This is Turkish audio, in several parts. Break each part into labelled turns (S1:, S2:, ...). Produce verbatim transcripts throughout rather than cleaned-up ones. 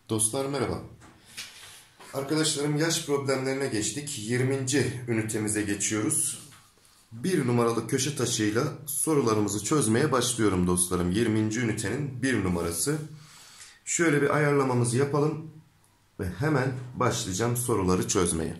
S1: Dostlar merhaba. Arkadaşlarım yaş problemlerine geçtik. yirminci ünitemize geçiyoruz. Bir numaralı köşe taşıyla sorularımızı çözmeye başlıyorum dostlarım. yirminci ünitenin bir numarası. Şöyle bir ayarlamamızı yapalım ve hemen başlayacağım soruları çözmeye.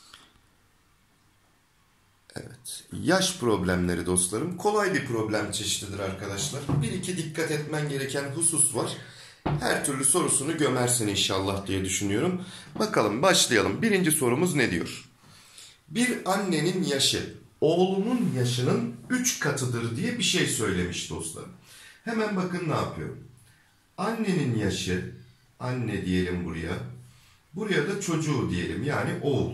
S1: Evet. Yaş problemleri dostlarım. Kolay bir problem çeşididir arkadaşlar. Bir iki dikkat etmen gereken husus var. Her türlü sorusunu gömersin inşallah diye düşünüyorum. Bakalım başlayalım. Birinci sorumuz ne diyor? Bir annenin yaşı oğlunun yaşının üç katıdır diye bir şey söylemiş dostlarım. Hemen bakın ne yapıyor. Annenin yaşı, anne diyelim buraya. Buraya da çocuğu diyelim, yani oğul.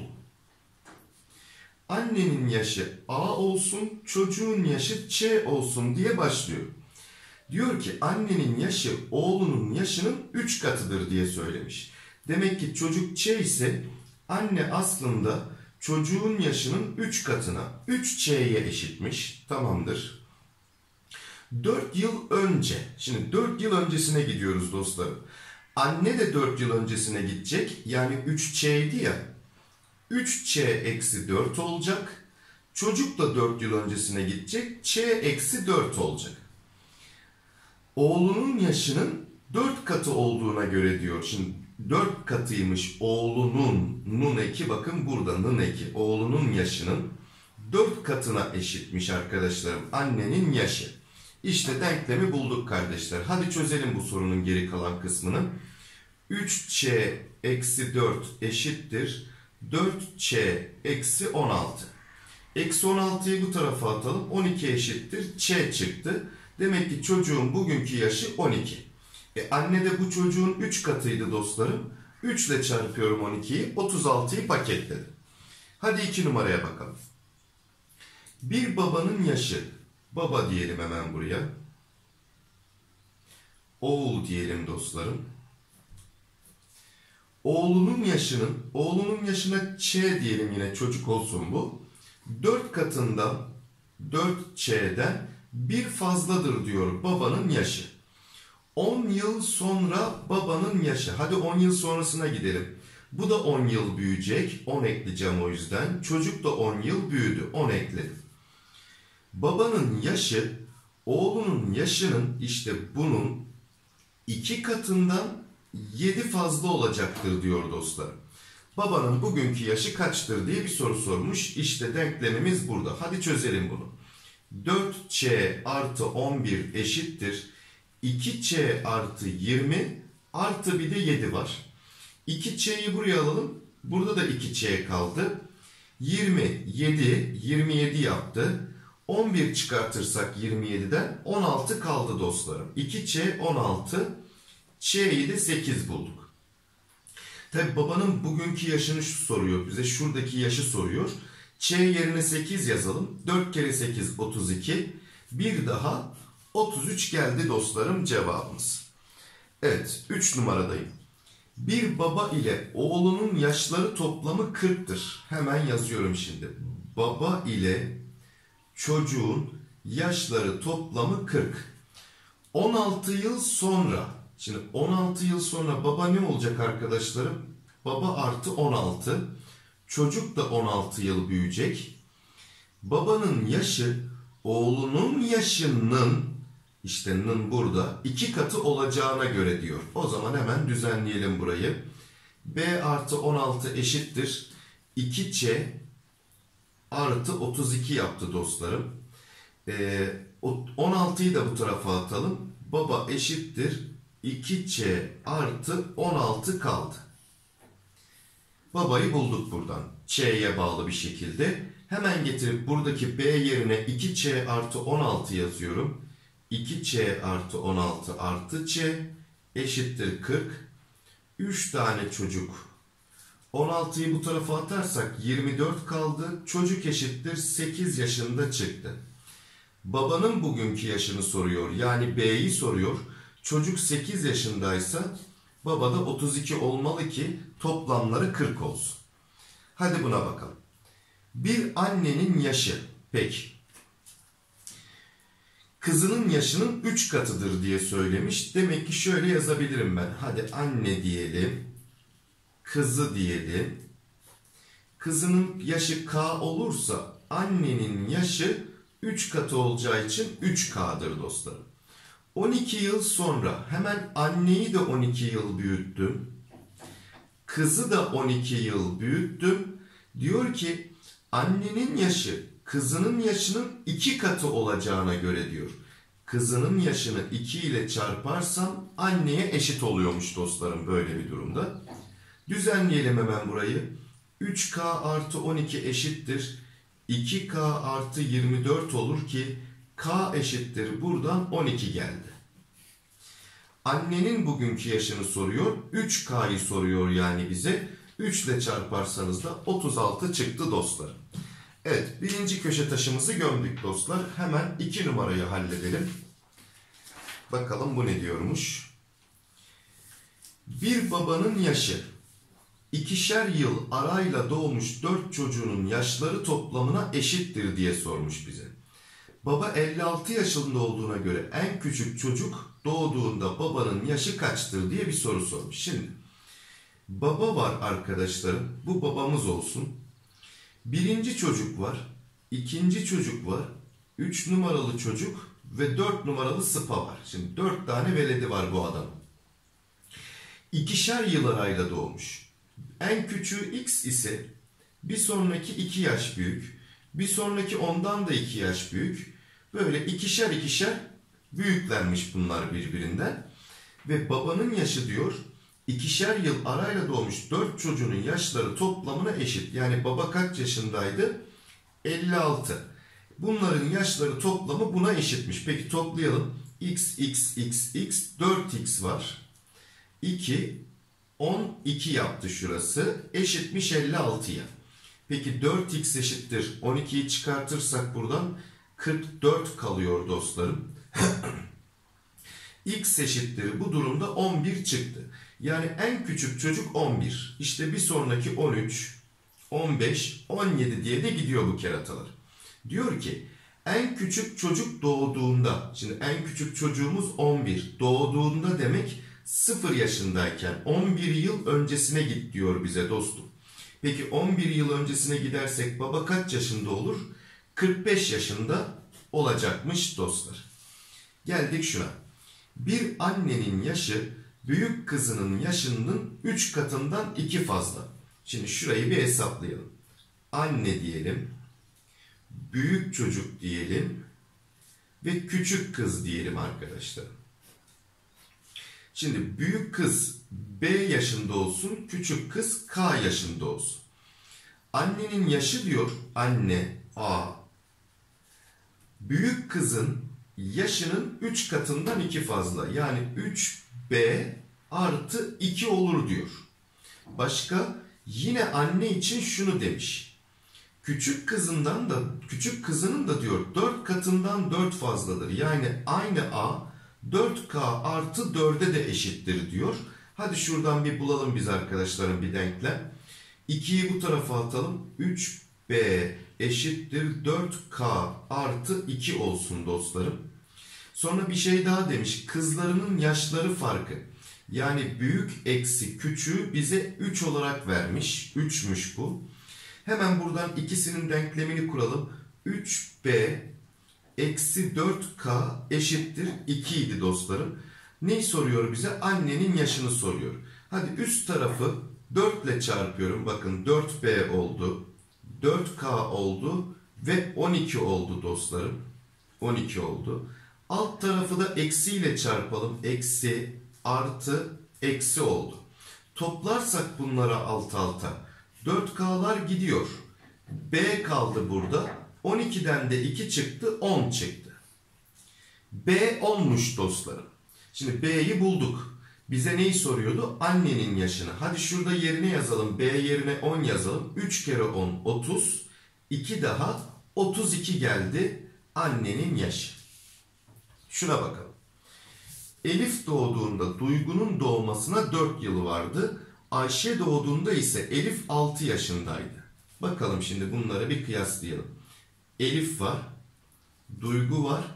S1: Annenin yaşı A olsun, çocuğun yaşı Ç olsun diye başlıyor. Diyor ki annenin yaşı oğlunun yaşının üç katıdır diye söylemiş. Demek ki çocuk Ç ise anne aslında çocuğun yaşının üç katına, üç Ç'ye eşitmiş. Tamamdır. dört yıl önce, şimdi dört yıl öncesine gidiyoruz dostlarım. Anne de dört yıl öncesine gidecek. Yani üç Ç'ydi ya. üç Ç eksi dört olacak. Çocuk da dört yıl öncesine gidecek. Ç eksi dört olacak. Oğlunun yaşının dört katı olduğuna göre diyor. Şimdi dört katıymış oğlunun, nun eki bakın burada nın eki. Oğlunun yaşının dört katına eşitmiş arkadaşlarım annenin yaşı. İşte denklemi bulduk kardeşler. Hadi çözelim bu sorunun geri kalan kısmını. üç Ç eksi dört eşittir dört Ç eksi on altı. Eksi on altıyı bu tarafa atalım. on iki eşittir Ç çıktı. Demek ki çocuğun bugünkü yaşı on iki. E anne de bu çocuğun üç katıydı dostlarım. üç ile çarpıyorum on ikiyi. otuz altıyı paketledim. Hadi iki numaraya bakalım. Bir babanın yaşı. Baba diyelim hemen buraya. Oğul diyelim dostlarım. Oğlunun yaşının, oğlunun yaşına Ç diyelim, yine çocuk olsun bu. dört katından, dört Ç'den bir fazladır diyor babanın yaşı. on yıl sonra babanın yaşı. Hadi on yıl sonrasına gidelim. Bu da on yıl büyüyecek. on ekleyeceğim o yüzden. Çocuk da on yıl büyüdü. on ekledim. Babanın yaşı oğlunun yaşının işte bunun iki katından yedi fazla olacaktır diyor dostlar. Babanın bugünkü yaşı kaçtır diye bir soru sormuş. İşte denklemimiz burada. Hadi çözelim bunu. dört Ç artı on bir eşittir iki Ç artı yirmi artı bir de yedi var. iki Ç'yi buraya alalım. Burada da iki Ç kaldı. yirmi, yedi, yirmi yedi yaptı. on bir çıkartırsak yirmi yediden on altı kaldı dostlarım. iki Ç on altı. Ç'yi de sekiz bulduk. Tabi babanın bugünkü yaşını soruyor bize. Şuradaki yaşı soruyor. Ç yerine sekiz yazalım. dört kere sekiz otuz iki. Bir daha otuz üç geldi dostlarım cevabımız. Evet, üç numaradayım. Bir baba ile oğlunun yaşları toplamı kırktır. Hemen yazıyorum şimdi. Baba ile çocuğun yaşları toplamı kırk. on altı yıl sonra, şimdi on altı yıl sonra baba ne olacak arkadaşlarım? Baba artı on altı. Çocuk da on altı yıl büyüyecek. Babanın yaşı oğlunun yaşının, işte nın burada, iki katı olacağına göre diyor. O zaman hemen düzenleyelim burayı. B artı on altı eşittir iki Ç artı otuz iki yaptı dostlarım. Ee, on altıyı da bu tarafa atalım. Baba eşittir iki Ç artı on altı kaldı. Babayı bulduk buradan. Ç'ye bağlı bir şekilde. Hemen getirip buradaki B yerine iki Ç artı on altı yazıyorum. iki Ç artı on altı artı Ç eşittir kırk. üç tane çocuk. on altıyı bu tarafa atarsak yirmi dört kaldı. Çocuk eşittir sekiz yaşında çıktı. Babanın bugünkü yaşını soruyor. Yani B'yi soruyor. Çocuk sekiz yaşındaysa baba da otuz iki olmalı ki toplamları kırk olsun. Hadi buna bakalım. Bir annenin yaşı. Peki. kızının yaşının üç katıdır diye söylemiş. Demek ki şöyle yazabilirim ben. Hadi anne diyelim. Kızı diyelim. Kızının yaşı K olursa annenin yaşı üç katı olacağı için üç K'dır dostlarım. on iki yıl sonra hemen anneyi de on iki yıl büyüttüm. Kızı da on iki yıl büyüttüm. Diyor ki annenin yaşı kızının yaşının iki katı olacağına göre diyor. Kızının yaşını iki ile çarparsam anneye eşit oluyormuş dostlarım böyle bir durumda. Düzenleyelim hemen burayı. üç K artı on iki eşittir. iki K artı yirmi dört olur ki K eşittir. Buradan on iki geldi. Annenin bugünkü yaşını soruyor. üç K'yı soruyor yani bize. üç ile çarparsanız da otuz altı çıktı dostlar. Evet, birinci köşe taşımızı gömdük dostlar. Hemen iki numarayı halledelim. Bakalım bu ne diyormuş. Bir babanın yaşı ikişer yıl arayla doğmuş dört çocuğunun yaşları toplamına eşittir diye sormuş bize. Baba elli altı yaşında olduğuna göre en küçük çocuk doğduğunda babanın yaşı kaçtır diye bir soru sormuş. Şimdi baba var arkadaşlarım. Bu babamız olsun. Birinci çocuk var. İkinci çocuk var. Üç numaralı çocuk ve dört numaralı sıpa var. Şimdi dört tane veledi var bu adamın. İkişer yıl arayla doğmuş. En küçüğü X ise bir sonraki iki yaş büyük. Bir sonraki ondan da iki yaş büyük. Böyle ikişer ikişer büyüklenmiş bunlar birbirinden. Ve babanın yaşı diyor ikişer yıl arayla doğmuş dört çocuğunun yaşları toplamına eşit. Yani baba kaç yaşındaydı? elli altı. Bunların yaşları toplamı buna eşitmiş. Peki toplayalım. X, X, X, X, dört X var. iki, on iki yaptı şurası. Eşitmiş elli altıya. Peki dört X eşittir. on ikiyi çıkartırsak buradan kırk dört kalıyor dostlarım. X eşittir. Bu durumda on bir çıktı. Yani en küçük çocuk on bir. İşte bir sonraki on üç, on beş, on yedi diye de gidiyor bu keratalar. Diyor ki en küçük çocuk doğduğunda, şimdi en küçük çocuğumuz on bir. Doğduğunda demek sıfır yaşındayken on bir yıl öncesine git diyor bize dostum. Peki on bir yıl öncesine gidersek baba kaç yaşında olur? kırk beş yaşında olacakmış dostlar. Geldik şuna. Bir annenin yaşı büyük kızının yaşının üç katından iki fazla. Şimdi şurayı bir hesaplayalım. Anne diyelim, büyük çocuk diyelim ve küçük kız diyelim arkadaşlar. Şimdi büyük kız B yaşında olsun, küçük kız K yaşında olsun. Annenin yaşı diyor, anne A, büyük kızın yaşının üç katından iki fazla. Yani üç B artı iki olur diyor. Başka yine anne için şunu demiş. Küçük kızından da küçük kızının da diyor dört katından dört fazladır. Yani aynı A dört K artı dörde de eşittir diyor. Hadi şuradan bir bulalım biz arkadaşlarım bir denklem. ikiyi bu tarafa atalım. üç B eşittir dört K artı iki olsun dostlarım. Sonra bir şey daha demiş. Kızlarının yaşları farkı. Yani büyük eksi küçüğü bize üç olarak vermiş. üçmüş bu. Hemen buradan ikisinin denklemini kuralım. üç B eksi dört K eşittir iki idi dostlarım. Neyi soruyor bize? Annenin yaşını soruyor. Hadi üst tarafı dört ile çarpıyorum. Bakın dört B oldu. dört K oldu ve on iki oldu dostlarım. on iki oldu. Alt tarafı da eksi ile çarpalım. Eksi, artı, eksi oldu. Toplarsak bunlara alt alta. dört K'lar gidiyor. B kaldı burada. on ikiden de iki çıktı. on çıktı. B onmuş dostlarım. Şimdi B'yi bulduk. Bize neyi soruyordu? Annenin yaşını. Hadi şurada yerine yazalım. B yerine on yazalım. üç kere on otuz. iki daha otuz iki geldi. Annenin yaşı. Şuna bakalım. Elif doğduğunda Duygu'nun doğmasına dört yıl vardı. Ayşe doğduğunda ise Elif altı yaşındaydı. Bakalım şimdi bunları bir kıyaslayalım. Elif var, Duygu var,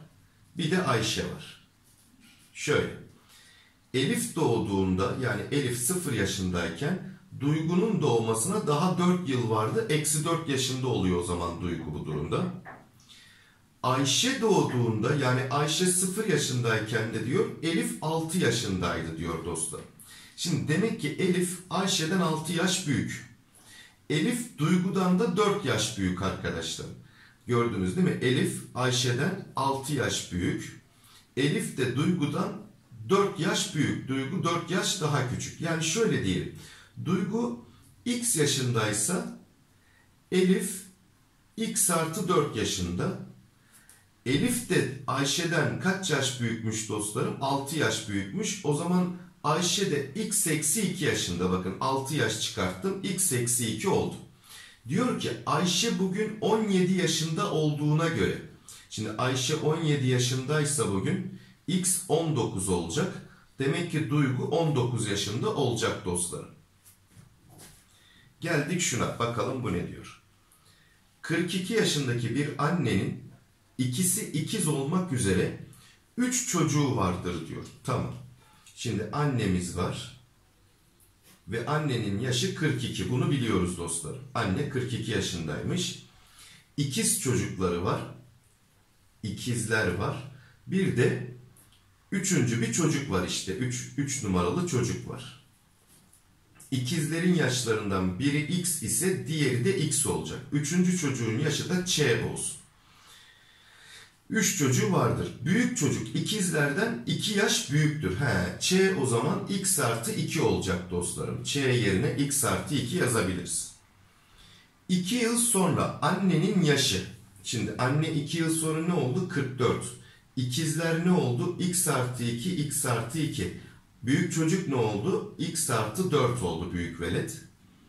S1: bir de Ayşe var. Şöyle. Elif doğduğunda, yani Elif sıfır yaşındayken Duygu'nun doğmasına daha dört yıl vardı. Eksi dört yaşında oluyor o zaman Duygu bu durumda. Ayşe doğduğunda, yani Ayşe sıfır yaşındayken de diyor Elif altı yaşındaydı diyor dostlar. Şimdi demek ki Elif Ayşe'den altı yaş büyük. Elif Duygu'dan da dört yaş büyük arkadaşlar. Gördünüz değil mi? Elif Ayşe'den altı yaş büyük. Elif de Duygu'dan dört yaş büyük. Duygu dört yaş daha küçük. Yani şöyle diyelim. Duygu X yaşındaysa Elif X artı dört yaşında. Elif de Ayşe'den kaç yaş büyükmüş dostlarım? altı yaş büyükmüş. O zaman Ayşe de X eksi iki yaşında. Bakın altı yaş çıkarttım. X eksi iki oldu. Diyor ki Ayşe bugün on yedi yaşında olduğuna göre. Şimdi Ayşe on yedi yaşındaysa bugün X on dokuz olacak. Demek ki Duygu on dokuz yaşında olacak dostlarım. Geldik şuna. Bakalım bu ne diyor. kırk iki yaşındaki bir annenin ikisi ikiz olmak üzere üç çocuğu vardır diyor. Tamam. Şimdi annemiz var. Ve annenin yaşı kırk iki. Bunu biliyoruz dostlarım. Anne kırk iki yaşındaymış. İkiz çocukları var. İkizler var. Bir de üçüncü bir çocuk var işte. Üç, üç numaralı çocuk var. İkizlerin yaşlarından biri X ise diğeri de X olacak. Üçüncü çocuğun yaşı da Ç olsun. Üç çocuğu vardır. Büyük çocuk ikizlerden iki yaş büyüktür. He, Ç o zaman X artı iki olacak dostlarım. Ç yerine X artı iki yazabiliriz. iki yıl sonra annenin yaşı. Şimdi anne iki yıl sonra ne oldu? kırk dört. İkizler ne oldu? X artı iki, X artı iki. Büyük çocuk ne oldu? X artı dört oldu büyük velet.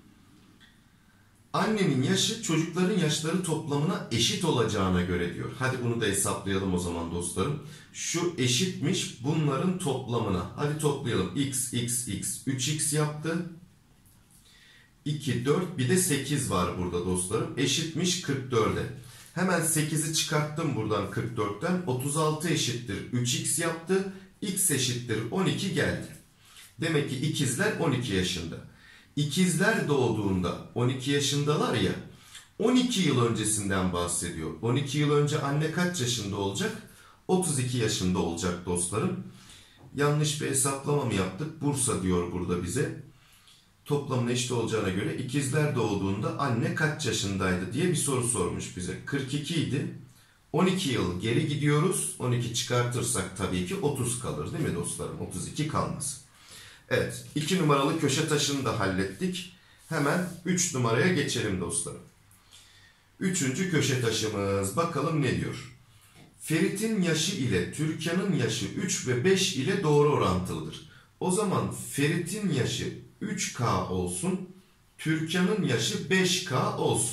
S1: Annenin yaşı çocukların yaşları toplamına eşit olacağına göre diyor. Hadi bunu da hesaplayalım o zaman dostlarım. Şu eşitmiş bunların toplamına. Hadi toplayalım. X, X, X. üç X yaptı. iki, dört bir de sekiz var burada dostlarım. Eşitmiş kırk dörde. Hemen sekizi çıkarttım buradan kırk dörtten. otuz altı eşittir üç X yaptı. X eşittir on iki geldi. Demek ki ikizler on iki yaşında. İkizler doğduğunda on iki yaşındalar ya. on iki yıl öncesinden bahsediyor. on iki yıl önce anne kaç yaşında olacak? otuz iki yaşında olacak dostlarım. Yanlış bir hesaplama mı yaptık? Bursa diyor burada bize. Toplamın eşit olacağına göre ikizler doğduğunda anne kaç yaşındaydı diye bir soru sormuş bize. kırk iki idi. on iki yıl geri gidiyoruz. on iki çıkartırsak tabii ki otuz kalır değil mi dostlarım? otuz iki kalmaz. Evet. iki numaralı köşe taşını da hallettik. Hemen üç numaraya geçelim dostlarım. Üçüncü köşe taşımız. Bakalım ne diyor? Ferit'in yaşı ile Türkan'ın yaşı üç ve beş ile doğru orantılıdır. O zaman Ferit'in yaşı üç K olsun. Türkan'ın yaşı beş K olsun.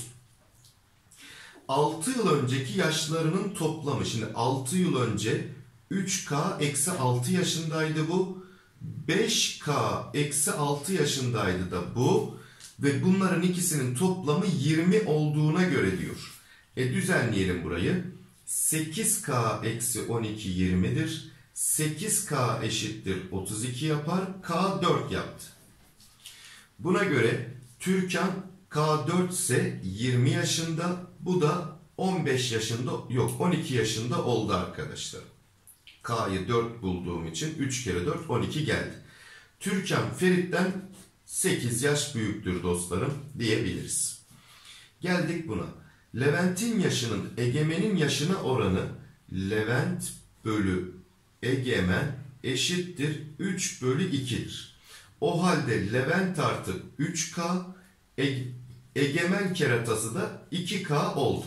S1: altı yıl önceki yaşlarının toplamı. Şimdi altı yıl önce üç K eksi altı yaşındaydı bu. beş K eksi altı yaşındaydı da bu. Ve bunların ikisinin toplamı yirmi olduğuna göre diyor. E düzenleyelim burayı. sekiz K eksi on iki yirmidir. sekiz K eşittir otuz iki yapar. K dört yaptı. Buna göre Türkan K dört ise yirmi yaşında. Bu da on beş yaşında yok on iki yaşında oldu arkadaşlar. K'yı dört bulduğum için üç kere dört on iki geldi. Türkan Ferit'ten sekiz yaş büyüktür dostlarım diyebiliriz. Geldik buna. Levent'in yaşının Egemen'in yaşına oranı Levent bölü Egemen eşittir üç bölü iki'dir. O halde Levent artı üç K Ege Egemen keratası da iki K oldu.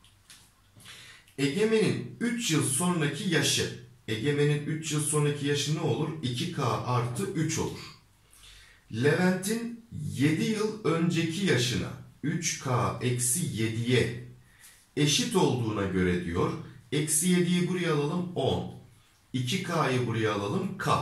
S1: Egemen'in üç yıl sonraki yaşı. Egemen'in üç yıl sonraki yaşı ne olur? iki K artı üç olur. Levent'in yedi yıl önceki yaşına üç K eksi yedi'ye eşit olduğuna göre diyor. Eksi yedi'yi buraya alalım on. iki K'yı buraya alalım K.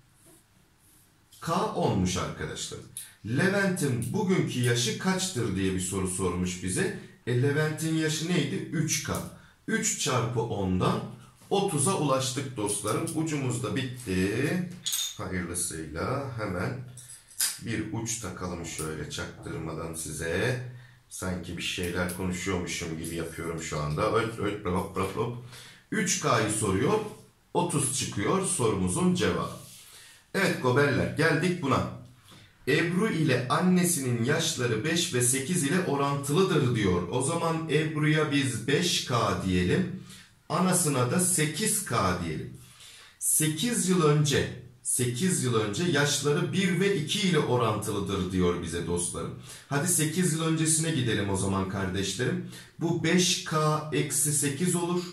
S1: K on'muş arkadaşlar. Levent'in bugünkü yaşı kaçtır diye bir soru sormuş bize. E Levent'in yaşı neydi? üç K. üç çarpı on'dan otuza ulaştık dostlarım. Ucumuz da bitti. Hayırlısıyla hemen bir uç takalım şöyle çaktırmadan size. Sanki bir şeyler konuşuyormuşum gibi yapıyorum şu anda. Öt, öt, hop, hop, hop. üç K'yı soruyor. otuz çıkıyor sorumuzun cevabı. Evet goberler, geldik buna. Ebru ile annesinin yaşları beş ve sekiz ile orantılıdır diyor. O zaman Ebru'ya biz beş K diyelim. Anasına da sekiz K diyelim. sekiz yıl önce sekiz yıl önce yaşları bir ve iki ile orantılıdır diyor bize dostlarım. Hadi sekiz yıl öncesine gidelim o zaman kardeşlerim. Bu beş K eksi sekiz olur.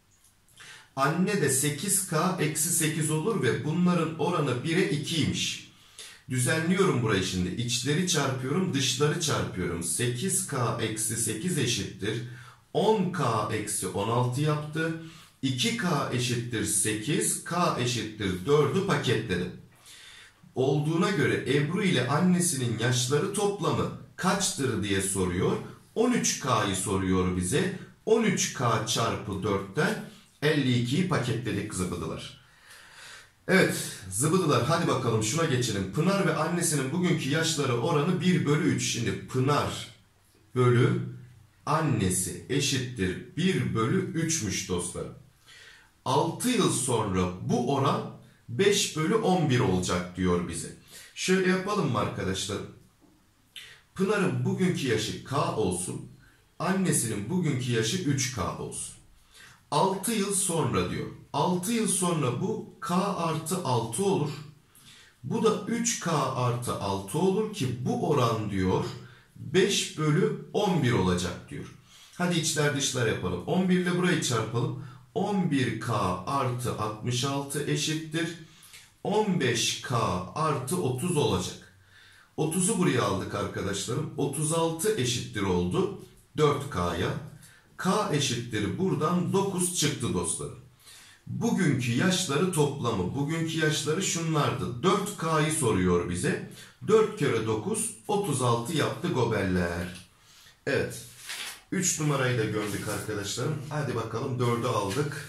S1: Anne de sekiz K eksi sekiz olur ve bunların oranı bire ikiymiş. Düzenliyorum burayı şimdi. İçleri çarpıyorum, dışları çarpıyorum. sekiz K eksi sekiz eşittir. on K eksi on altı yaptı. iki K eşittir sekiz, K eşittir dördü paketledim. Olduğuna göre Ebru ile annesinin yaşları toplamı kaçtır diye soruyor. on üç K'yı soruyor bize. on üç K çarpı dörtten elli ikiyi paketledik zıbıdılar. Evet zıbıdılar, hadi bakalım şuna geçelim. Pınar ve annesinin bugünkü yaşları oranı bir bölü üç. Şimdi Pınar bölü annesi eşittir bir bölü üçmüş dostlarım. altı yıl sonra bu oran beş bölü on bir olacak diyor bize. Şöyle yapalım mı arkadaşlar? Pınar'ın bugünkü yaşı K olsun. Annesinin bugünkü yaşı üç K olsun. altı yıl sonra diyor. altı yıl sonra bu K artı altı olur. Bu da üç K artı altı olur ki bu oran diyor beş bölü on bir olacak diyor. Hadi içler dışlar yapalım. on bir ile burayı çarpalım. on bir K artı altmış altı eşittir. on beş K artı otuz olacak. otuzu buraya aldık arkadaşlarım. otuz altı eşittir oldu dört K'ya. K eşittir buradan dokuz çıktı dostlarım. Bugünkü yaşları toplamı. Bugünkü yaşları şunlardı. dört K'yı soruyor bize. dört kere dokuz otuz altı yaptı goberler. Evet. üç numarayı da gördük arkadaşlarım. Hadi bakalım dördü aldık.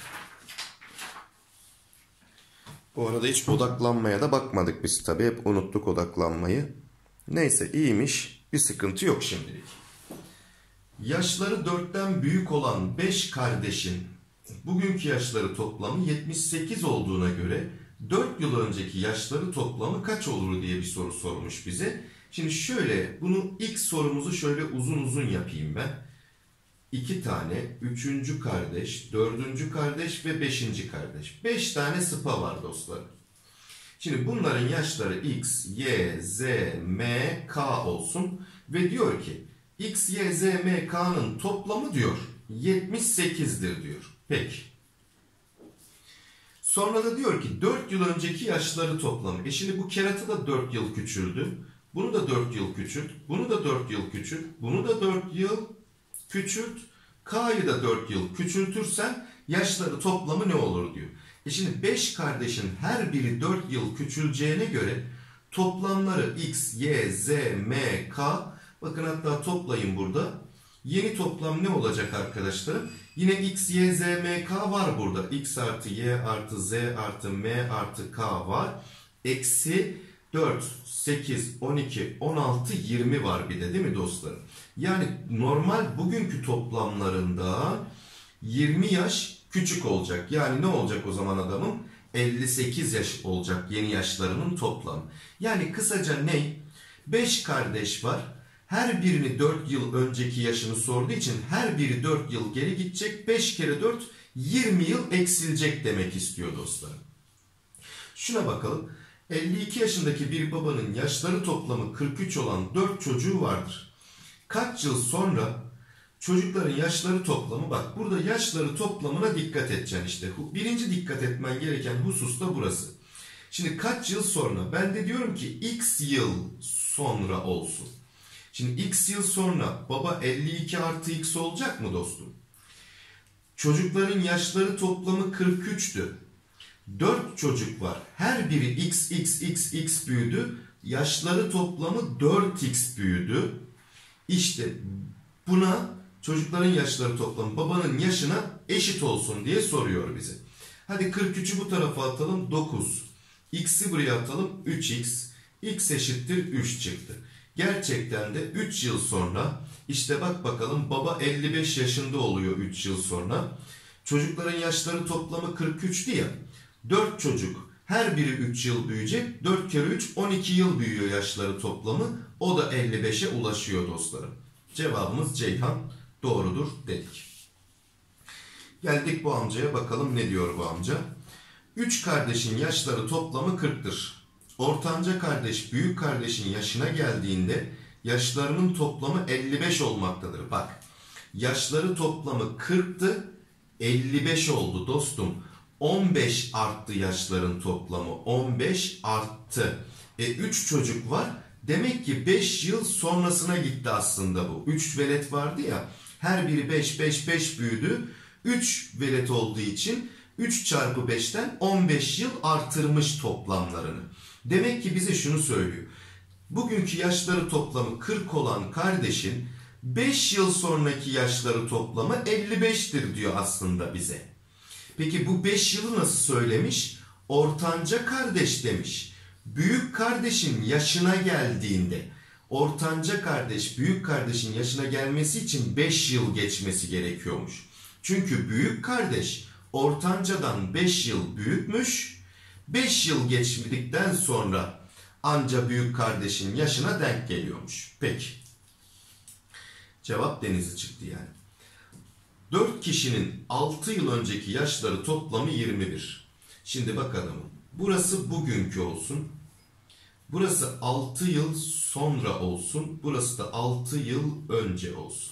S1: Bu arada hiç odaklanmaya da bakmadık biz tabi. Hep unuttuk odaklanmayı. Neyse iyiymiş. Bir sıkıntı yok şimdilik. Yaşları dörtten büyük olan beş kardeşin bugünkü yaşları toplamı yetmiş sekiz olduğuna göre dört yıl önceki yaşları toplamı kaç olur diye bir soru sormuş bize. Şimdi şöyle bunu ilk sorumuzu şöyle uzun uzun yapayım ben. iki tane, üçüncü kardeş, dördüncü kardeş ve beşinci kardeş. beş tane sıpa var dostlarım. Şimdi bunların yaşları X, Y, Z, M, K olsun. Ve diyor ki X, Y, Z, M, K'nın toplamı diyor yetmiş sekizdir diyor. Peki. Sonra da diyor ki dört yıl önceki yaşları toplamı. E şimdi bu keratı da dört yıl küçüldü. Bunu da dört yıl küçült. Bunu da dört yıl küçült. Bunu da dört yıl küçült. K'yı da dört yıl küçültürsen yaşları toplamı ne olur diyor. E şimdi beş kardeşin her biri dört yıl küçüleceğine göre toplamları X, Y, Z, M, K. Bakın hatta toplayın burada. Yeni toplam ne olacak arkadaşlarım? Yine X, Y, Z, M, K var burada. X artı Y artı Z artı M artı K var. Eksi dört, sekiz, on iki, on altı, yirmi var bir de değil mi dostlarım? Yani normal bugünkü toplamlarında yirmi yaş küçük olacak. Yani ne olacak o zaman adamın? elli sekiz yaş olacak yeni yaşlarının toplamı. Yani kısaca ne? beş kardeş var. Her birini dört yıl önceki yaşını sorduğu için her biri dört yıl geri gidecek. beş kere dört yirmi yıl eksilecek demek istiyor dostlarım. Şuna bakalım. elli iki yaşındaki bir babanın yaşları toplamı kırk üç olan dört çocuğu vardır. Kaç yıl sonra çocukların yaşları toplamı, bak burada yaşları toplamına dikkat edeceksin işte. Birinci dikkat etmen gereken husus da burası. Şimdi kaç yıl sonra? Ben de diyorum ki x yıl sonra olsun. Şimdi x yıl sonra baba elli iki artı x olacak mı dostum? Çocukların yaşları toplamı kırk üçtü. dört çocuk var. Her biri x, x, x, x büyüdü. Yaşları toplamı dört x büyüdü. İşte buna çocukların yaşları toplamı babanın yaşına eşit olsun diye soruyor bize. Hadi kırk üçü bu tarafa atalım, dokuz. X'i buraya atalım, üç x. X eşittir üç çıktı. Gerçekten de üç yıl sonra, işte bak bakalım, baba elli beş yaşında oluyor üç yıl sonra. Çocukların yaşları toplamı kırk üçtü ya. dört çocuk, her biri üç yıl büyüyecek. dört kere üç, on iki yıl büyüyor yaşları toplamı. O da elli beşe ulaşıyor dostlarım. Cevabımız Ceyhan doğrudur dedik. Geldik bu amcaya, bakalım ne diyor bu amca. üç kardeşin yaşları toplamı kırktır. Ortanca kardeş büyük kardeşin yaşına geldiğinde yaşlarının toplamı elli beş olmaktadır. Bak, yaşları toplamı kırktı, elli beş oldu dostum. on beş arttı yaşların toplamı. on beş arttı. E üç çocuk var. Demek ki beş yıl sonrasına gitti aslında bu. üç velet vardı ya. Her biri beş beş beş büyüdü. üç velet olduğu için üç çarpı beşten on beş yıl artırmış toplamlarını. Demek ki bize şunu söylüyor. Bugünkü yaşları toplamı kırk olan kardeşin beş yıl sonraki yaşları toplamı elli beştir diyor aslında bize. Peki bu beş yılı nasıl söylemiş? Ortanca kardeş demiş. Büyük kardeşin yaşına geldiğinde, ortanca kardeş büyük kardeşin yaşına gelmesi için beş yıl geçmesi gerekiyormuş. Çünkü büyük kardeş ortancadan beş yıl büyükmüş. beş yıl geçmedikten sonra anca büyük kardeşin yaşına denk geliyormuş. Peki. Cevap Denizli çıktı yani. dört kişinin altı yıl önceki yaşları toplamı yirmi bir. Şimdi bakalım. Burası bugünkü olsun. Burası altı yıl sonra olsun. Burası da altı yıl önce olsun.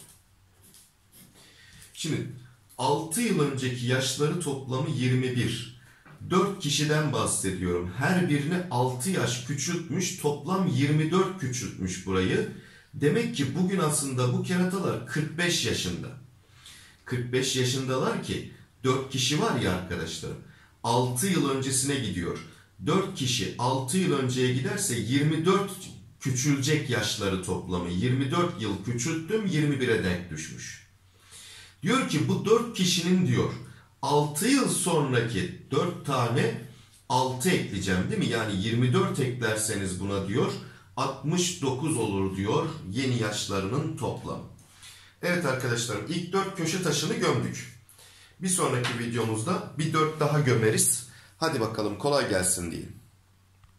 S1: Şimdi altı yıl önceki yaşları toplamı yirmi bir. dört kişiden bahsediyorum. Her birini altı yaş küçültmüş. Toplam yirmi dört küçültmüş burayı. Demek ki bugün aslında bu keratalar kırk beş yaşında. kırk beş yaşındalar ki dört kişi var ya arkadaşlarım. altı yıl öncesine gidiyor. dört kişi altı yıl önceye giderse yirmi dört küçülecek yaşları toplamı. yirmi dört yıl küçülttüm, yirmi bire denk düşmüş. Diyor ki bu dört kişinin diyor altı yıl sonraki dört tane altı ekleyeceğim değil mi? Yani yirmi dört eklerseniz buna diyor altmış dokuz olur diyor yeni yaşlarının toplamı. Evet arkadaşlarım, ilk dört köşe taşını gömdük. Bir sonraki videomuzda bir dört daha gömeriz. Hadi bakalım, kolay gelsin diyeyim.